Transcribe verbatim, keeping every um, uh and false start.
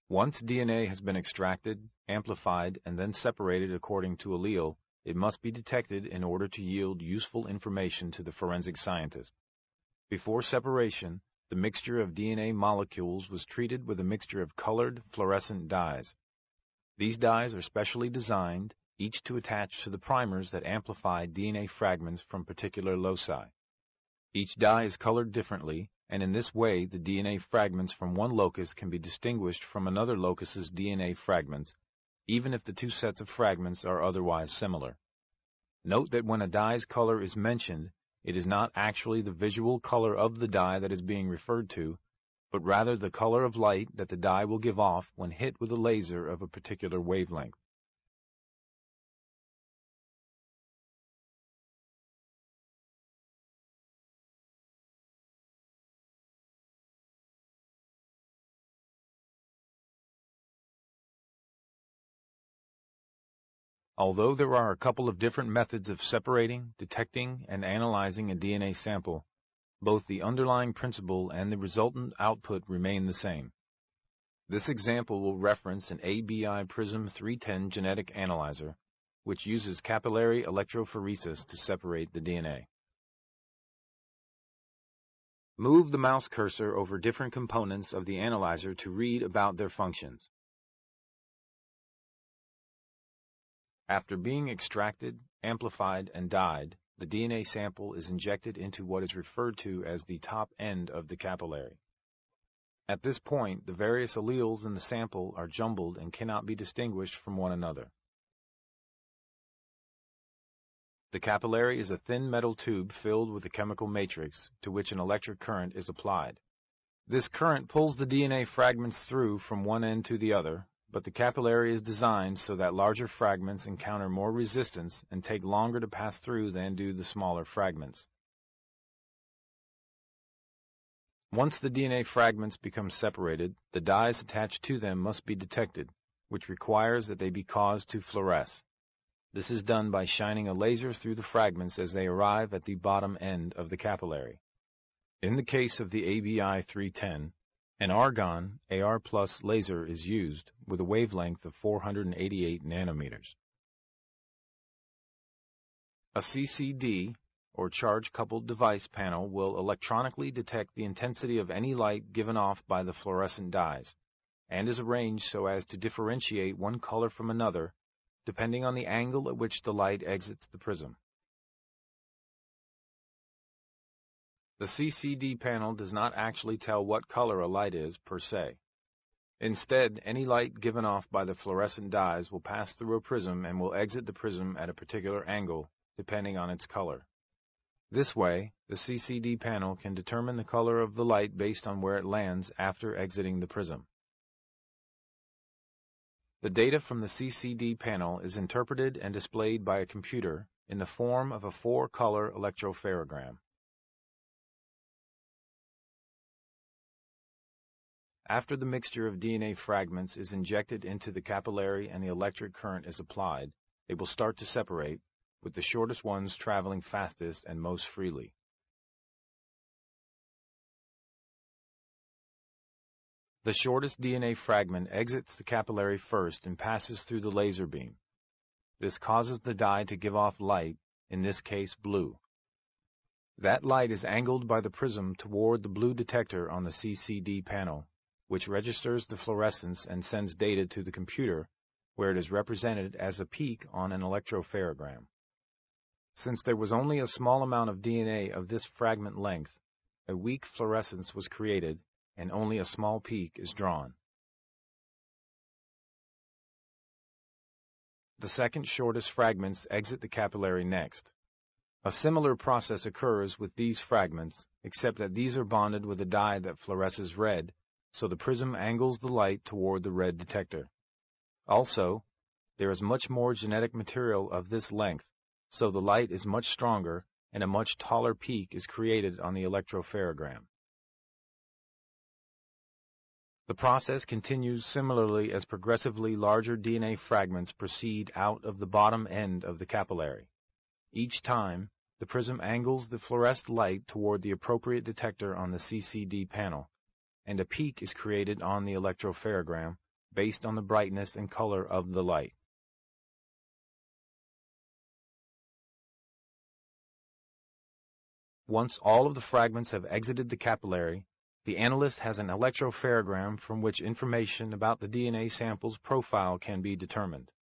Once D N A has been extracted, amplified, and then separated according to allele, it must be detected in order to yield useful information to the forensic scientist. Before separation, the mixture of D N A molecules was treated with a mixture of colored fluorescent dyes. These dyes are specially designed, each to attach to the primers that amplify D N A fragments from particular loci. Each dye is colored differently, and in this way the D N A fragments from one locus can be distinguished from another locus's D N A fragments, even if the two sets of fragments are otherwise similar. Note that when a dye's color is mentioned, it is not actually the visual color of the dye that is being referred to, but rather the color of light that the dye will give off when hit with a laser of a particular wavelength. Although there are a couple of different methods of separating, detecting, and analyzing a D N A sample, both the underlying principle and the resultant output remain the same. This example will reference an A B I Prism three ten genetic analyzer, which uses capillary electrophoresis to separate the D N A. Move the mouse cursor over different components of the analyzer to read about their functions. After being extracted, amplified, and dyed, the D N A sample is injected into what is referred to as the top end of the capillary. At this point, the various alleles in the sample are jumbled and cannot be distinguished from one another. The capillary is a thin metal tube filled with a chemical matrix to which an electric current is applied. This current pulls the D N A fragments through from one end to the other, but the capillary is designed so that larger fragments encounter more resistance and take longer to pass through than do the smaller fragments. Once the D N A fragments become separated, the dyes attached to them must be detected, which requires that they be caused to fluoresce. This is done by shining a laser through the fragments as they arrive at the bottom end of the capillary. In the case of the A B I three ten, an argon A R plus laser is used with a wavelength of four hundred eighty-eight nanometers. A C C D, or charge-coupled device panel, will electronically detect the intensity of any light given off by the fluorescent dyes, and is arranged so as to differentiate one color from another, depending on the angle at which the light exits the prism. The C C D panel does not actually tell what color a light is, per se. Instead, any light given off by the fluorescent dyes will pass through a prism and will exit the prism at a particular angle, depending on its color. This way, the C C D panel can determine the color of the light based on where it lands after exiting the prism. The data from the C C D panel is interpreted and displayed by a computer in the form of a four-color electropherogram. After the mixture of D N A fragments is injected into the capillary and the electric current is applied, they will start to separate, with the shortest ones traveling fastest and most freely. The shortest D N A fragment exits the capillary first and passes through the laser beam. This causes the dye to give off light, in this case blue. That light is angled by the prism toward the blue detector on the C C D panel, which registers the fluorescence and sends data to the computer, where it is represented as a peak on an electropherogram. Since there was only a small amount of D N A of this fragment length, a weak fluorescence was created, and only a small peak is drawn. The second shortest fragments exit the capillary next. A similar process occurs with these fragments, except that these are bonded with a dye that fluoresces red, so the prism angles the light toward the red detector. Also, there is much more genetic material of this length, so the light is much stronger and a much taller peak is created on the electropherogram. The process continues similarly as progressively larger D N A fragments proceed out of the bottom end of the capillary. Each time, the prism angles the fluoresced light toward the appropriate detector on the C C D panel, and a peak is created on the electropherogram, based on the brightness and color of the light. Once all of the fragments have exited the capillary, the analyst has an electropherogram from which information about the D N A sample's profile can be determined.